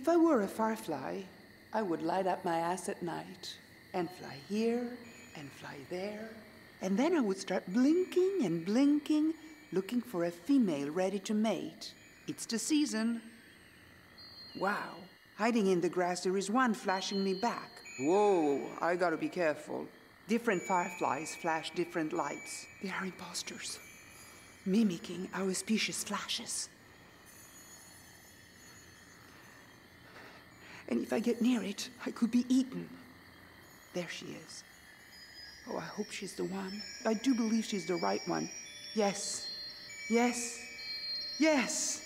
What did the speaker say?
If I were a firefly, I would light up my ass at night and fly here and fly there. And then I would start blinking and blinking, looking for a female ready to mate. It's the season. Wow. Hiding in the grass, there is one flashing me back. Whoa, I gotta be careful. Different fireflies flash different lights. They are imposters, mimicking our species' flashes. And if I get near it, I could be eaten. There she is. Oh, I hope she's the one. I do believe she's the right one. Yes. Yes. Yes.